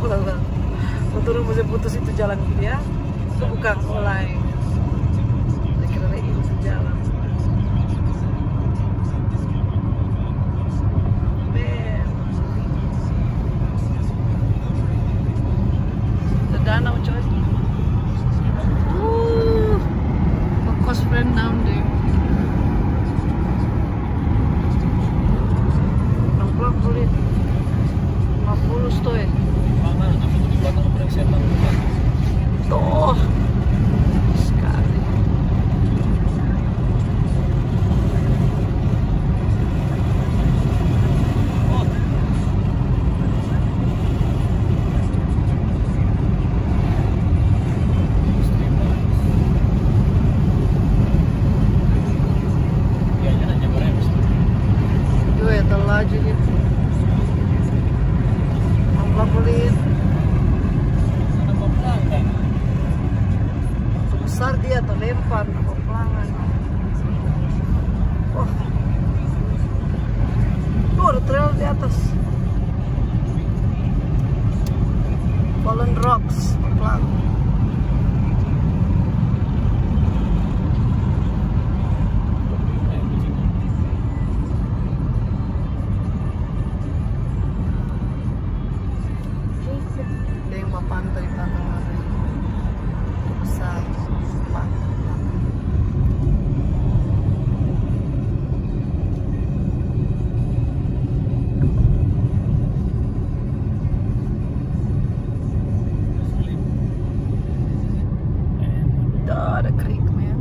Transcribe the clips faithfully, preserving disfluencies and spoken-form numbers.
Astagfirullah. Motor masih putus itu jalan dia. Itu bukan mulai. Saya kira itu jalan. Ben. The danau coy. Uh, kos friend down there. Nongkrong kulit. lima puluh stoy. Mana? Aku tuh di belakang periksa Tuh sekali. Oh. Kayaknya nanya berapa? Yo ya telah aja dia. Nongkrong kulit. Besar dia atau lempar ke pelangan. Wah, oh ada trail di atas. Fallen Rocks pelang. Ada yang mau pantai di belakang mana? Besar. Ada creek man.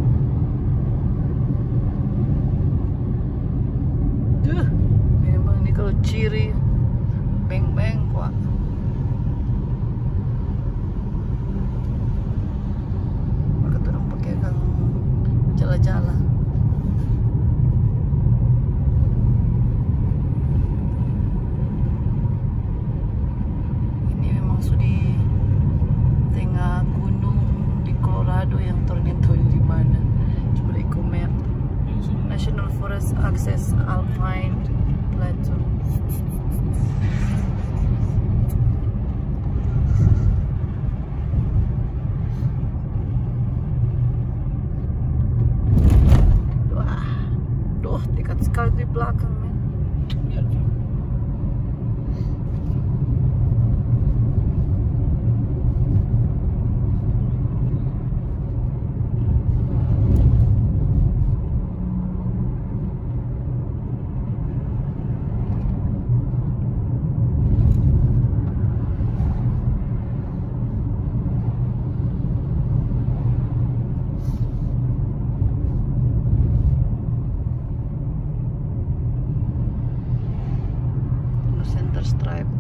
Duh, memang ini kalau ciri beng-beng pak. Maka tuh orang pakai kang jala-jala. Ini memang sudah di tengah gunung di Colorado yang tornado di mana. Coba ikut map. National Forest Access Alpine Plateau. Wah, duh, dekat sekali di belakang men. Center Stripe.